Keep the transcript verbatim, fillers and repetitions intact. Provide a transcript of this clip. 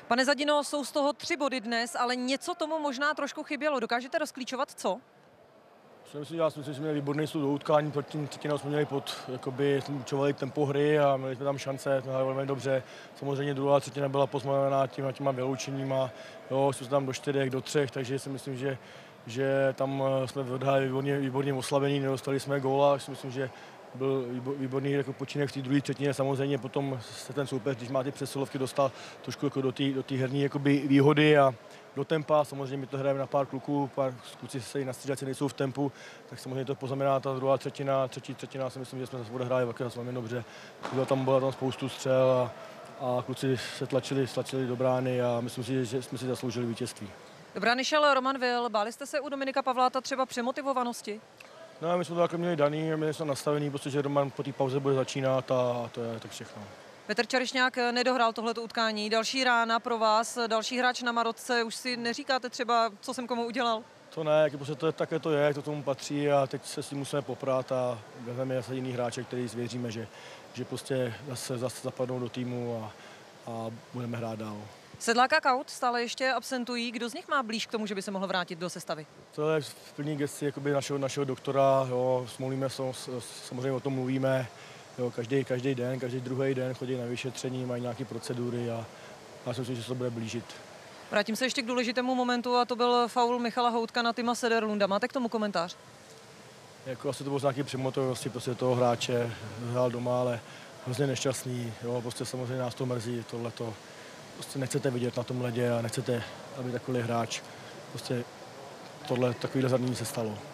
Pane Zadino, jsou z toho tři body dnes, ale něco tomu možná trošku chybělo. Dokážete rozklíčovat co? Já myslím, já si myslím, že jsme měli výborný stup do utkání, pod tím třetinou jsme měli pod, jakoby, jsme učovali tempo hry a měli jsme tam šance, jsme hráli velmi dobře. Samozřejmě druhá třetina byla poznamenaná těma, těma vyloučeníma, jo, jsme tam do čtyřech, do třech, takže si myslím, že, že tam jsme odhráli výborně, výborně oslabení, nedostali jsme góla, si myslím, že byl výborný jako počínek v té druhé třetině. Samozřejmě potom se ten soupeř, když má ty přesilovky, dostal trošku jako do té do té herní jakoby výhody a do tempa. Samozřejmě my to hrajeme na pár kluků, pár kluci se na střídačce nejsou v tempu, tak samozřejmě to poznamená ta druhá třetina, třetí třetina si myslím, že jsme zase odehráli velmi dobře. Byla tam, byla tam spoustu střel a, a kluci se tlačili, tlačili do brány a myslím si, že jsme si zasloužili vítězství. Do brány šel Roman Vil. Báli jste se u Dominika Pavláta třeba přemotivovanosti? No, my jsme to takhle měli daný, měli jsme nastavený, protože Roman po té pauze bude začínat a to je tak všechno. Petr Čarišňák nedohrál tohleto utkání. Další rána pro vás, další hráč na Marotce. Už si neříkáte třeba, co jsem komu udělal? To ne, jak prostě to je, také to je, to tomu patří a teď se s tím musíme poprat a vezmeme zase jiný hráče, který zvěříme, že, že prostě zase, zase zapadnou do týmu a, a budeme hrát dál. Sedlák a Kaut stále ještě absentují. Kdo z nich má blíž k tomu, že by se mohl vrátit do sestavy? To je v plní gesci jakoby našeho, našeho doktora, jo, smolíme, samozřejmě o tom mluvíme, jo, každý, každý den, každý druhý den chodí na vyšetření, mají nějaké procedury a já si myslím, že se to bude blížit. Vrátím se ještě k důležitému momentu a to byl faul Michala Houtka na Tima Sederlunda. Máte k tomu komentář? Jako asi to bylo z nějaké přemotovosti prostě toho hráče, hrál doma, ale hrozně nešťastný, jo, prostě samozřejmě nás to mrzí, tohleto. Prostě nechcete vidět na tom ledě a nechcete, aby takový hráč, prostě tohle, takovýhle zadní se stalo.